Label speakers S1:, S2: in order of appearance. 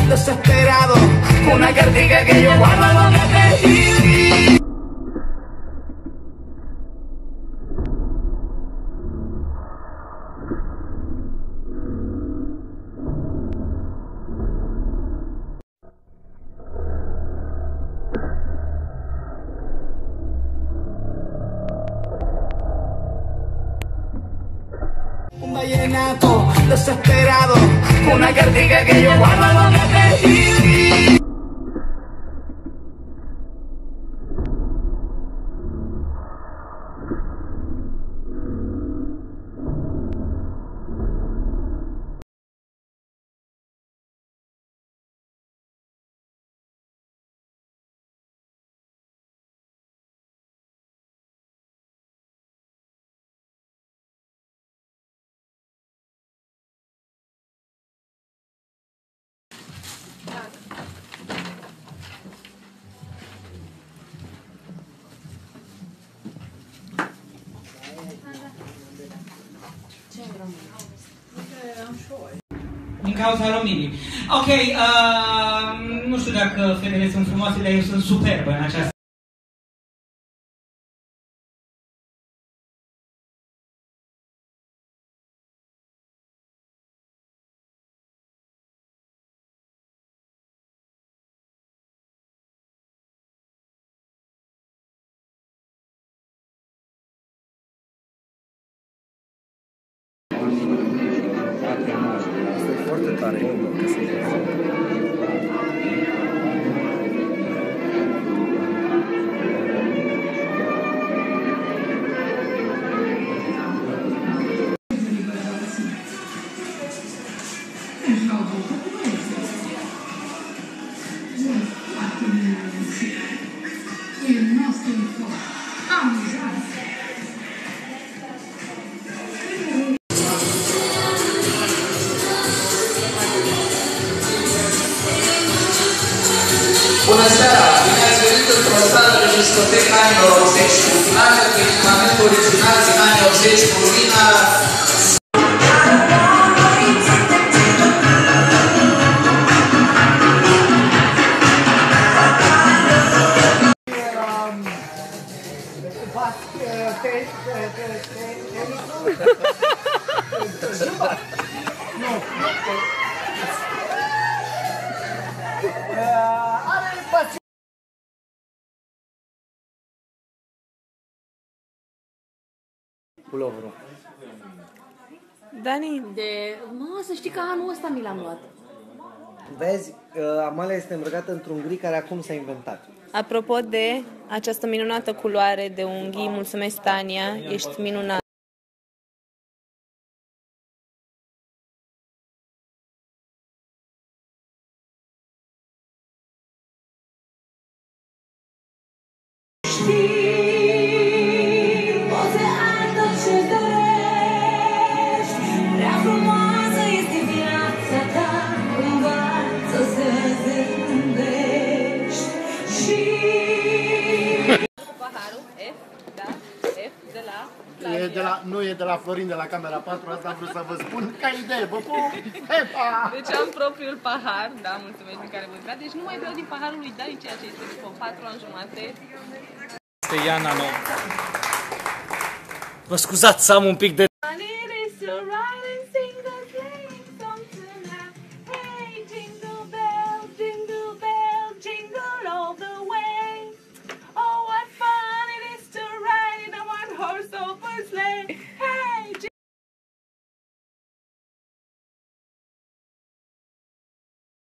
S1: desesperado, una cartica que yo guardo donde te escribí. Un vallenato desesperado, una cartica que yo guardo donde te escribí.
S2: Din cauza luminii. Ok, nu știu dacă fetele sunt frumoase, dar eu sunt superbă în această.
S3: Este foarte tare.
S1: Bună seara! Bine ați venit într-o sală de discotecă anii 80 cu finale cu echipament original din anii 80 cu lumina.
S3: Puloverul.
S4: Dani,
S5: Să știi că anul ăsta mi l-am luat.
S3: Vezi, Amalia este îmbrăcată într-un gri care acum s-a inventat.
S4: apropo de această minunată culoare de unghii, mulțumesc, Tania, ești minunat.
S6: Nu e de la Florin de la Camera 4, asta am vrut să vă spun ca idee, vă pup!
S4: Deci am propriul pahar, da, mulțumesc din care vă intra. Deci nu mai beau din paharul lui Dani, ceea ce este după 4 ani jumate.
S7: Este Iana Nou. Vă scuzați să am un pic de...
S4: It is so right and sing the